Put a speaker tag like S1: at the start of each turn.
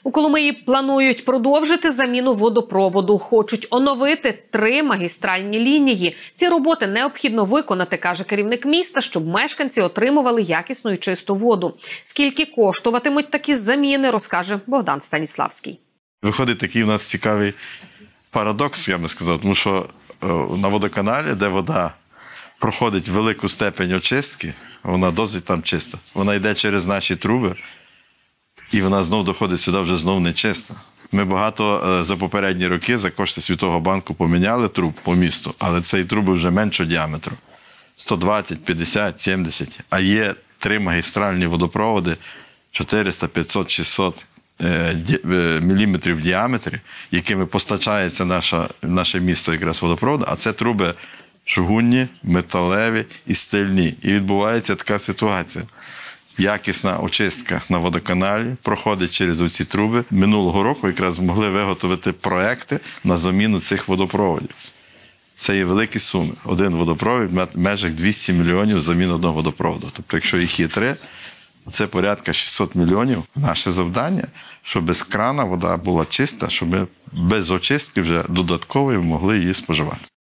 S1: У Коломиї планують продовжити заміну водопроводу. Хочуть оновити 3 магістральні лінії. Ці роботи необхідно виконати, каже керівник міста, щоб мешканці отримували якісну і чисту воду. Скільки коштуватимуть такі заміни, розкаже Богдан Станіславський.
S2: Виходить такий у нас цікавий парадокс, я би сказав, тому що на водоканалі, де вода проходить велику степень очистки, вона досить там чиста. Вона йде через наші труби, і вона знов доходить сюди вже знов не чиста. Ми багато за попередні роки за кошти Світового банку поміняли труб по місту, але ці труби вже меншого діаметру. 120, 50, 70. А є 3 магістральні водопроводи 400, 500, 600 міліметрів в діаметрі, якими постачається наше місто якраз водопроводу, а це труби чугунні, металеві і стильні. І відбувається така ситуація. Якісна очистка на водоканалі проходить через оці труби. Минулого року якраз змогли виготовити проекти на заміну цих водопроводів. Це є великі суми. Один водопровід в межах 200 мільйонів замін одного водопроводу. Тобто, якщо їх є 3, це порядка 600 мільйонів. Наше завдання, щоб без крана вода була чиста, щоб ми без очистки вже додатково могли її споживати.